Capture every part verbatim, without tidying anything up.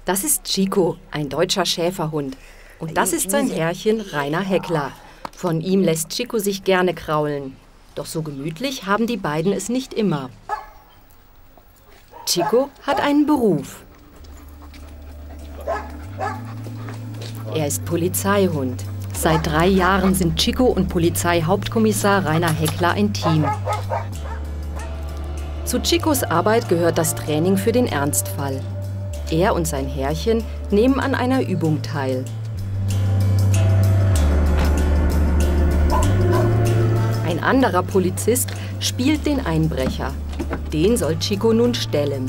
Das ist Chico, ein deutscher Schäferhund. Und das ist sein Herrchen Rainer Heckler. Von ihm lässt Chico sich gerne kraulen. Doch so gemütlich haben die beiden es nicht immer. Chico hat einen Beruf. Er ist Polizeihund. Seit drei Jahren sind Chico und Polizeihauptkommissar Rainer Heckler ein Team. Zu Chicos Arbeit gehört das Training für den Ernstfall. Er und sein Herrchen nehmen an einer Übung teil. Ein anderer Polizist spielt den Einbrecher. Den soll Chico nun stellen.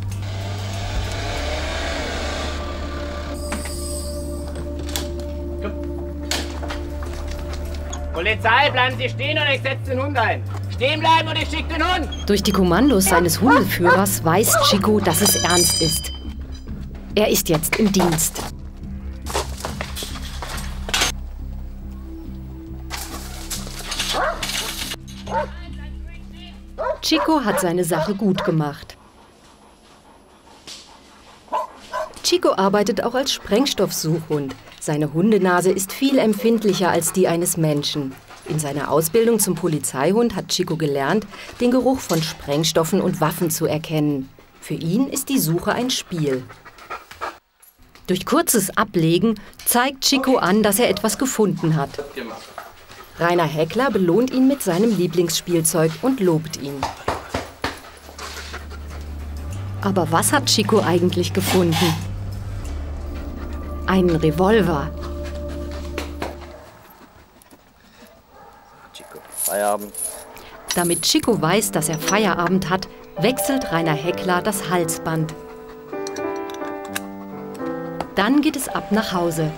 Polizei, bleiben Sie stehen und ich setze den Hund ein. Stehen bleiben und ich schicke den Hund. Durch die Kommandos seines Hundeführers weiß Chico, dass es ernst ist. Er ist jetzt im Dienst. Chico hat seine Sache gut gemacht. Chico arbeitet auch als Sprengstoffsuchhund. Seine Hundenase ist viel empfindlicher als die eines Menschen. In seiner Ausbildung zum Polizeihund hat Chico gelernt, den Geruch von Sprengstoffen und Waffen zu erkennen. Für ihn ist die Suche ein Spiel. Durch kurzes Ablegen zeigt Chico an, dass er etwas gefunden hat. Rainer Heckler belohnt ihn mit seinem Lieblingsspielzeug und lobt ihn. Aber was hat Chico eigentlich gefunden? Einen Revolver. Chico, Feierabend. Damit Chico weiß, dass er Feierabend hat, wechselt Rainer Heckler das Halsband. Dann geht es ab nach Hause.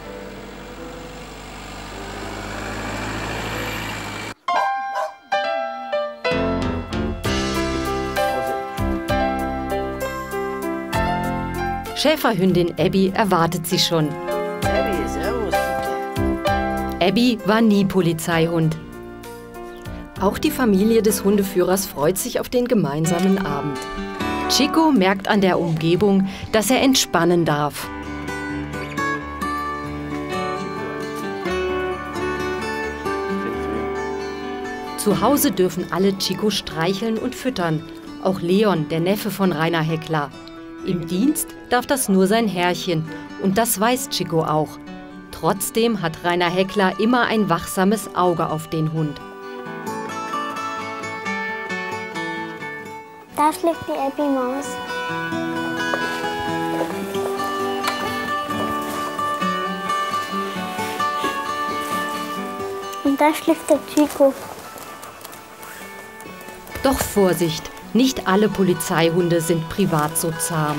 Schäferhündin Abby erwartet sie schon. Abby, servus. Abby war nie Polizeihund. Auch die Familie des Hundeführers freut sich auf den gemeinsamen Abend. Chico merkt an der Umgebung, dass er entspannen darf. Zu Hause dürfen alle Chico streicheln und füttern. Auch Leon, der Neffe von Rainer Heckler. Im Dienst darf das nur sein Herrchen. Und das weiß Chico auch. Trotzdem hat Rainer Heckler immer ein wachsames Auge auf den Hund. Da schlägt die Abby Maus. Und da schläft der Chico. Doch Vorsicht, nicht alle Polizeihunde sind privat so zahm.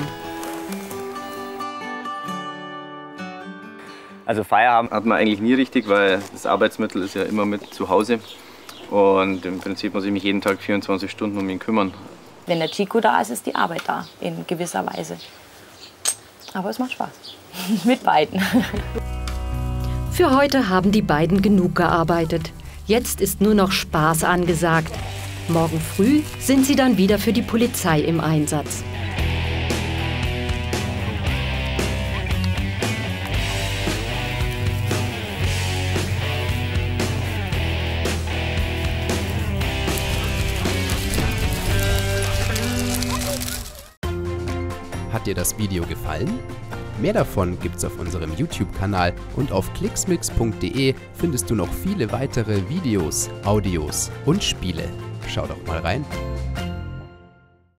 Also Feierabend hat man eigentlich nie richtig, weil das Arbeitsmittel ist ja immer mit zu Hause. Und im Prinzip muss ich mich jeden Tag vierundzwanzig Stunden um ihn kümmern. Wenn der Chico da ist, ist die Arbeit da, in gewisser Weise. Aber es macht Spaß. Mit beiden. Für heute haben die beiden genug gearbeitet. Jetzt ist nur noch Spaß angesagt. Morgen früh sind sie dann wieder für die Polizei im Einsatz. Hat dir das Video gefallen? Mehr davon gibt's auf unserem YouTube-Kanal und auf klicksmix punkt de findest du noch viele weitere Videos, Audios und Spiele. Schau doch mal rein.